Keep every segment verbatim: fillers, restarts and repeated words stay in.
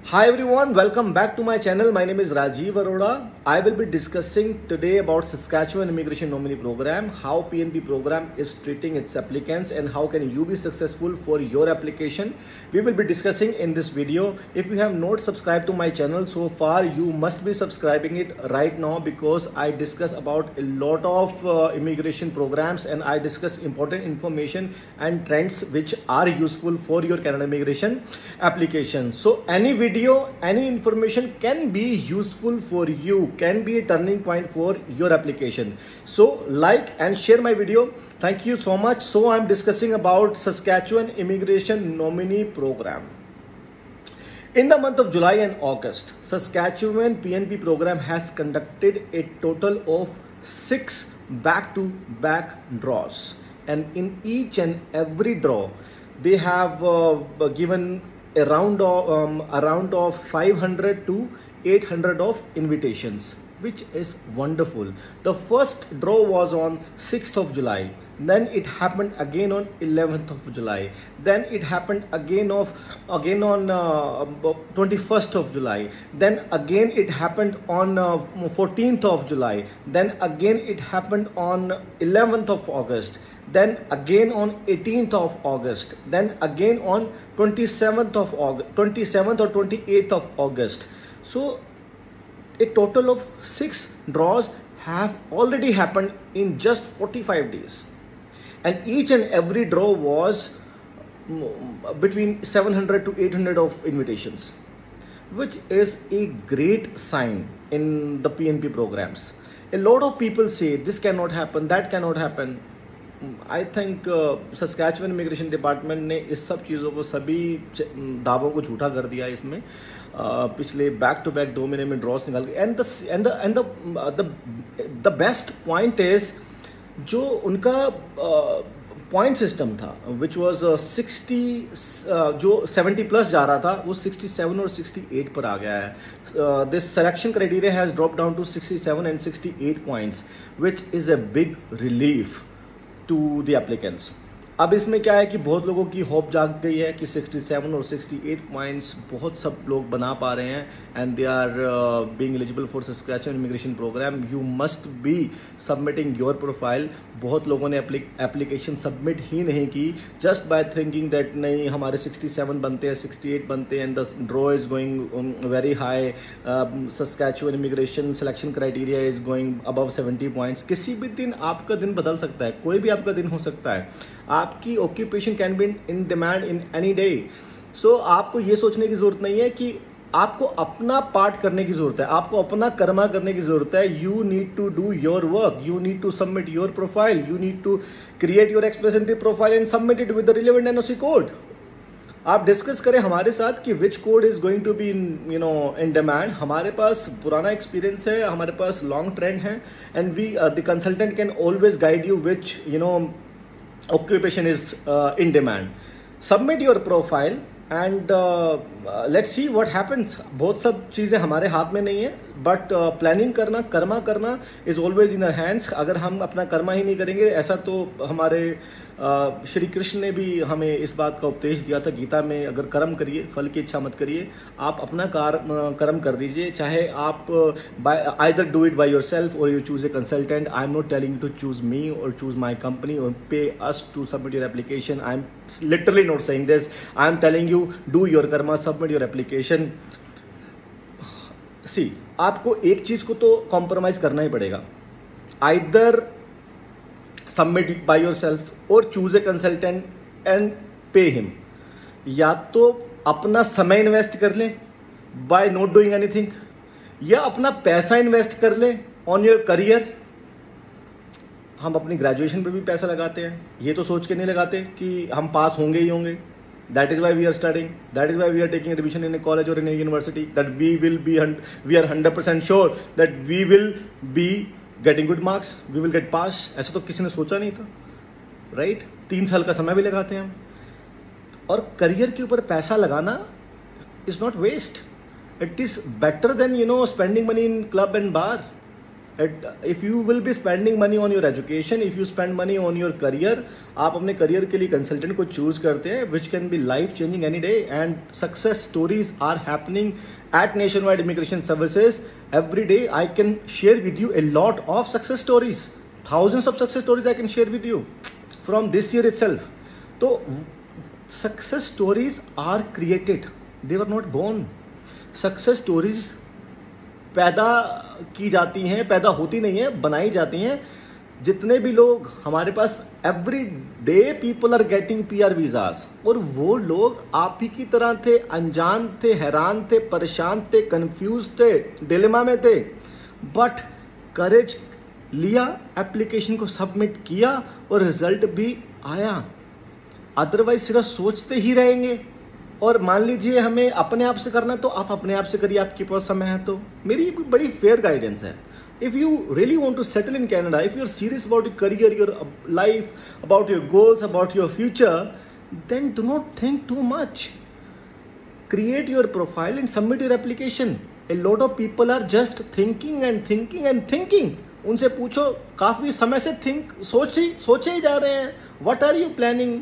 Hi everyone, welcome back to my channel. My name is Rajiv Arora. I will be discussing today about Saskatchewan Immigration Nominee Program, how P N P program is treating its applicants and how can you be successful for your application. We will be discussing in this video. If you have not subscribed to my channel so far, you must be subscribing it right now because I discuss about a lot of uh, immigration programs and I discuss important information and trends which are useful for your Canada immigration application. So any video Video, any information can be useful for you, can be a turning point for your application. So like and share my video. Thank you so much. So I'm discussing about Saskatchewan Immigration Nominee Program. In the month of July and August, Saskatchewan P N P program has conducted a total of six back-to-back draws. And in each and every draw, they have uh, given a round of um, a round of five hundred to eight hundred of invitations, which is wonderful. The first draw was on sixth of July, then it happened again on eleventh of July, then it happened again of again on uh, twenty-first of July, then again it happened on uh, fourteenth of July, then again it happened on eleventh of August, then again on eighteenth of August, then again on twenty-seventh of August, twenty-seventh or twenty-eighth of August. So a total of six draws have already happened in just forty-five days, and each and every draw was between seven hundred to eight hundred of invitations, which is a great sign in the P N P programs. A lot of people say this cannot happen, that cannot happen. I think Saskatchewan immigration department ने इस सब चीज़ों को, सभी दावों को झूठा कर दिया इसमें. uh, पिछले बैक टू बैक दो महीने में ड्रॉस निकाल गए. And the end the end the the best point is जो उनका पॉइंट uh, सिस्टम था विच वाज सिक्सटी, जो सेवेंटी प्लस जा रहा था वो सिक्सटी सेवन और सिक्सटी एट पर आ गया है. This selection criteria has drop down to sixty seven and sixty eight points, which is a big relief to the applicants. अब इसमें क्या है कि बहुत लोगों की होप जाग गई है कि सिक्सटी सेवन और सिक्सटी एट पॉइंट्स बहुत सब लोग बना पा रहे हैं and they are being eligible for Saskatchewan immigration program. You must be submitting your profile. बहुत लोगों ने एप्लीकेशन सबमिट ही नहीं की जस्ट बाय थिंकिंग दैट नहीं हमारे सिक्सटी सेवन बनते हैं, सिक्सटी एट बनते हैं and the draw is going very high. Saskatchewan immigration selection criteria is going above seventy points. किसी भी दिन आपका दिन बदल सकता है, कोई भी आपका दिन हो सकता है. आपकी occupation can be in demand in any day. So आपको ये सोचने की जरूरत नहीं है कि आपको अपना पार्ट करने की जरूरत है, आपको अपना कर्मा करने की जरूरत है. You need to do your work, you need to submit your profile, you need to create your representative profile and submit it with the relevant NOC code. आप डिस्कस करें हमारे साथ कि which code is going to be in you know in demand. हमारे पास पुराना experience है, हमारे पास लॉन्ग ट्रेंड है and we the consultant can always guide you which you know occupation is uh, in demand. Submit your profile and uh, uh, let's see what happens. बहुत सब चीज़ें हमारे हाथ में नहीं है, बट प्लानिंग uh, करना, कर्मा करना is always in our hands. अगर हम अपना कर्मा ही नहीं करेंगे, ऐसा तो हमारे uh, श्री कृष्ण ने भी हमें इस बात का उपदेश दिया था गीता में, अगर कर्म करिए फल की इच्छा मत करिए. आप अपना कार कर्म कर दीजिए, चाहे आप either do it by yourself or you choose a consultant. I am not telling you to choose me or choose my company or pay us to submit your application. I am literally not saying this. I am telling you do your कर्मा, submit your application. See, आपको एक चीज को तो compromise करना ही पड़ेगा. Either submit by yourself or choose a consultant and pay him. या तो अपना समय इन्वेस्ट कर लें बाय नॉट डूइंग एनीथिंग, या अपना पैसा इन्वेस्ट कर लें ऑन योर करियर. हम अपनी ग्रेजुएशन पे भी पैसा लगाते हैं, ये तो सोच के नहीं लगाते कि हम पास होंगे ही होंगे. That is why we are studying. That is why we are taking admission in a college or in a university. That we will be, we are one hundred percent sure that we will be getting good marks. We will get pass. ऐसा तो किसी ने सोचा नहीं था, right? तीन साल का समय भी लगाते हैं हम. और करियर के ऊपर पैसा लगाना is not waste. It is better than you know spending money in club and bar. If you will be spending money on your education, if you spend money on your career, आप अपने career के लिए consultant को choose करते हैं which can be life changing any day, and success stories are happening at Nationwide immigration services every day. I can share with you a lot of success stories, thousands of success stories I can share with you from this year itself. तो success stories are created, they were not born. Success stories पैदा की जाती हैं, पैदा होती नहीं है, बनाई जाती हैं. जितने भी लोग हमारे पास every day people are getting P R visas, और वो लोग आप ही की तरह थे, अनजान थे, हैरान थे, परेशान थे, कंफ्यूज थे, डिलेमा में थे, बट करेज लिया, एप्लीकेशन को सबमिट किया और रिजल्ट भी आया. अदरवाइज सिर्फ सोचते ही रहेंगे. और मान लीजिए हमें अपने आप से करना है तो आप अपने आप से करिए, आपके पास समय है तो. मेरी बड़ी फेयर गाइडेंस है. If you really want to settle in Canada, if you are serious about your career, your life, about your goals, about your future, then do not think too much. Create your profile and submit your application. A lot of people are just thinking and thinking and thinking. उनसे पूछो, काफी समय से think सोच ही सोचे ही जा रहे हैं. What are you planning?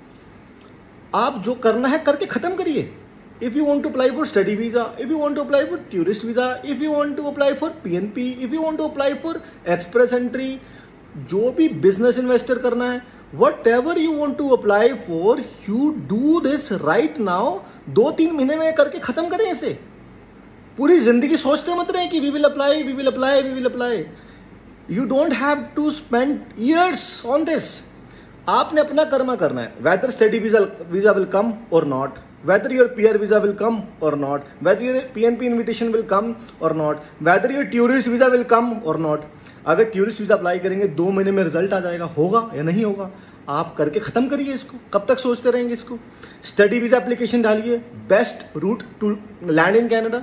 आप जो करना है करके खत्म करिए. If you want to apply for study visa, if you want to apply for tourist visa, if you want to apply for PNP, if you want to apply for express entry, जो भी business investor करना है, whatever you want to apply for, you do this right now. दो तीन महीने में करके खत्म करें इसे. पूरी जिंदगी सोचते मत रहे कि we will apply, we will apply, we will apply. You don't have to spend years on this. आपने अपना कर्मा करना है. Whether study visa visa will come or not, whether your P R visa will come or not, whether your P N P invitation will come or not, whether your tourist visa will come or not. अगर tourist visa apply करेंगे दो महीने में result आ जाएगा, होगा या नहीं होगा, आप करके खत्म करिए इसको. कब तक सोचते रहेंगे इसको? स्टडी वीजा एप्लीकेशन डालिए, best route to land in Canada.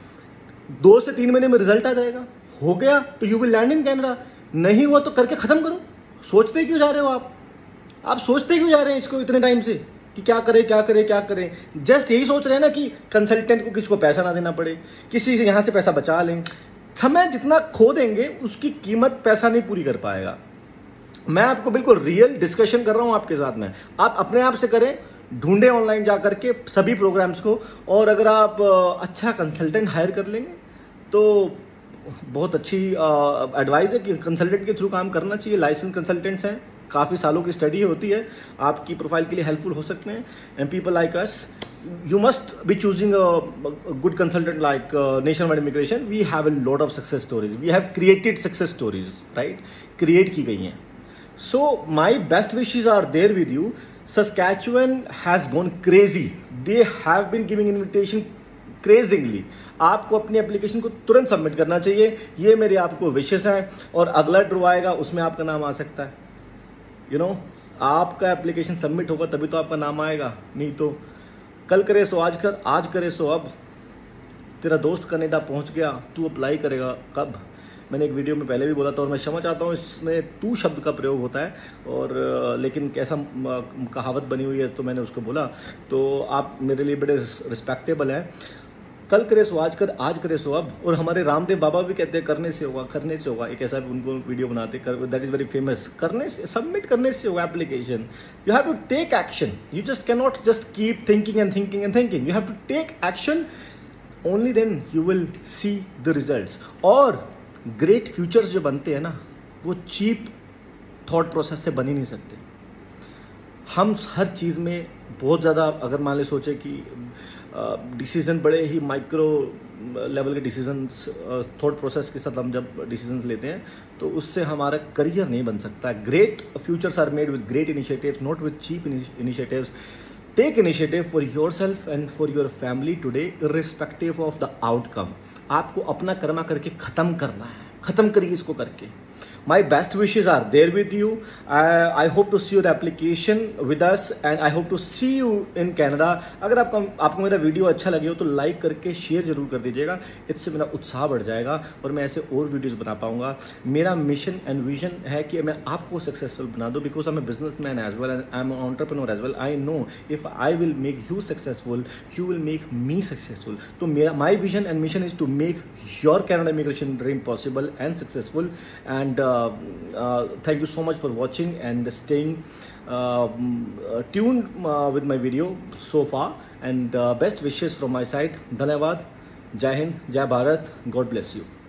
दो से तीन महीने में रिजल्ट आ जाएगा. हो गया तो you will land in Canada. नहीं हुआ तो करके खत्म करो. सोचते क्यों जा रहे हो आप? आप सोचते क्यों जा रहे हैं इसको इतने टाइम से कि क्या करें क्या करें क्या करें? जस्ट यही सोच रहे हैं ना कि कंसल्टेंट को किसी को पैसा ना देना पड़े, किसी से यहां से पैसा बचा लें. समय जितना खो देंगे उसकी कीमत पैसा नहीं पूरी कर पाएगा. मैं आपको बिल्कुल रियल डिस्कशन कर रहा हूं आपके साथ में. आप अपने आप से करें, ढूंढे ऑनलाइन जा करके सभी प्रोग्राम्स को, और अगर आप अच्छा कंसल्टेंट हायर कर लेंगे तो बहुत अच्छी एडवाइस है कि कंसल्टेंट के थ्रू काम करना चाहिए. लाइसेंस कंसल्टेंट्स हैं, काफ़ी सालों की स्टडी होती है, आपकी प्रोफाइल के लिए हेल्पफुल हो सकते हैं. And people like us, you must be choosing a good consultant like Nationwide immigration. We have a lot of success stories, we have created success stories, right? Create की गई हैं. So my best wishes are there with you. Saskatchewan has gone crazy. They have been giving invitation crazingly. आपको अपनी application को तुरंत submit करना चाहिए. ये मेरे आपको विशेष हैं. और अगला ड्रॉ आएगा, उसमें आपका नाम आ सकता है. यू you नो know, आपका एप्लीकेशन सबमिट होगा तभी तो आपका नाम आएगा, नहीं तो कल करे सो आज कर, आज करे सो अब. तेरा दोस्त कनाडा पहुंच गया, तू अप्लाई करेगा कब? मैंने एक वीडियो में पहले भी बोला था, और मैं क्षमा चाहता हूँ इसमें तू शब्द का प्रयोग होता है, और लेकिन कैसा कहावत बनी हुई है तो मैंने उसको बोला. तो आप मेरे लिए बड़े रिस्पेक्टेबल हैं. कल करे सो आज कर, आज करे सो अब. और हमारे रामदेव बाबा भी कहते हैं करने से होगा, करने से होगा. एक ऐसा उनको वीडियो बनाते कर, दैट इज वेरी फेमस. करने से, सबमिट करने से होगा application. You have to take action. You just can not just keep thinking and thinking and thinking. You have to take action. Only then you will see the results. और great futures जो बनते हैं ना, वो cheap thought process से बन ही नहीं सकते. हम हर चीज़ में बहुत ज़्यादा, अगर मान ले सोचे कि डिसीजन बड़े ही माइक्रो लेवल के डिसीजन, थॉट प्रोसेस के साथ हम जब डिसीजन लेते हैं तो उससे हमारा करियर नहीं बन सकता. Great futures are made with great initiatives, not with cheap initiatives. Take initiative for yourself and for your family today, irrespective of the outcome. आपको अपना कर्मा करके खत्म करना है. खत्म करिए इसको करके. My best wishes are there with you. Uh, I hope to see your application with us and I hope to see you in Canada. अगर आपको आपको मेरा वीडियो अच्छा लगे हो तो लाइक करके शेयर जरूर कर दीजिएगा, इससे मेरा उत्साह बढ़ जाएगा और मैं ऐसे और वीडियोस बना पाऊंगा। मेरा मिशन एंड विजन है कि मैं आपको सक्सेसफुल बना दूं, because I am a businessman as well and I am an entrepreneur as well. I know if I will make you successful, you will make me successful. तो मेरा my vision and mission is to make your Canada immigration dream possible and successful. And uh, uh, thank you so much for watching and staying uh, tuned uh, with my video so far, and uh, best wishes from my side. Dhanyavad, Jai Hind, Jai Bharat, God bless you.